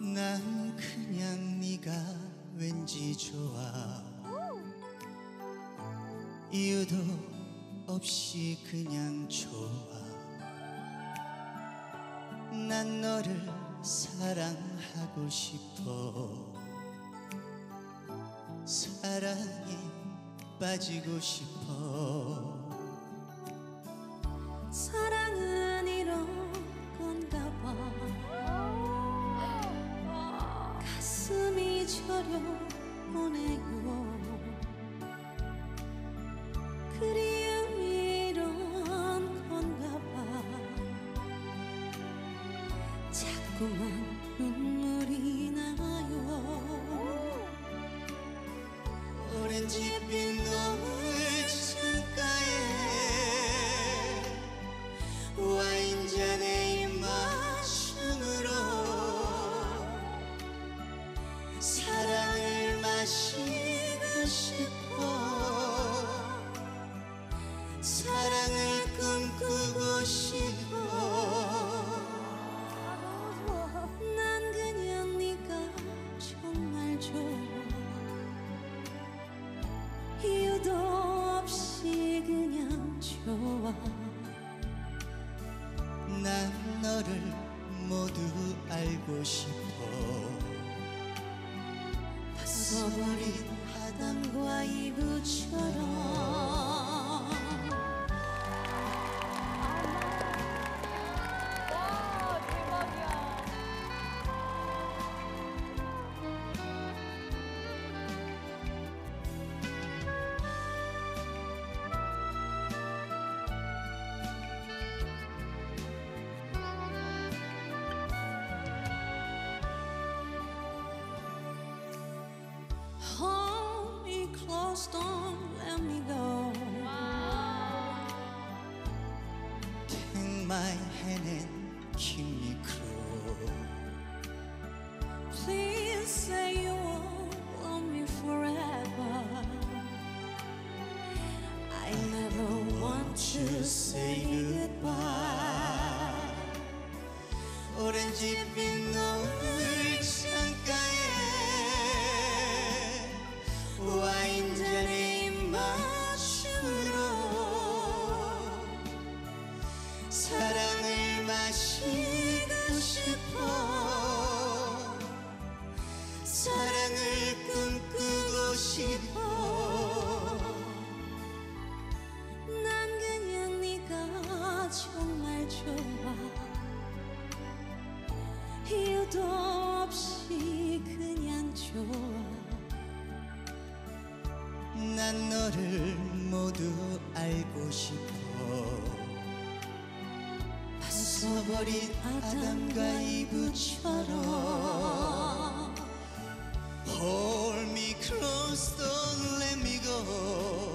난 그냥 네가 왠지 좋아. 이유도 없이 그냥 좋아. 난 너를 사랑하고 싶어. 사랑에 빠지고 싶어. 사랑은 이런 건가 봐. 가슴이 저려 오네요. 그리움이 이런 건가 봐. 자꾸만 눈물이 나요. 오렌지빛 노을 창가에 와인잔에 입맞춤으로 사랑을 마시고 싶어. 사랑을 꿈꾸고 싶어. 난 그냥 네가 정말 좋아. 이유도 없이 그냥 좋아. 난 너를 모두 알고 싶어. 벗어버린 아담과 이브처럼. Hold me close, don't let me go. Take my hand and keep me close. Please say you won't love me forever. I never want to say goodbye. 오렌지빛 노을 창가에 와인잔에 입맞춤으로 사랑을 마시고 싶어. 사랑을 꿈꾸고 싶어. 난 그냥 네가 정말 좋아. 이유도 없이 그냥 좋아. 난 너를 모두 알고 싶어. 벗어버린 아담과 이브처럼. Hold me close, don't let me go.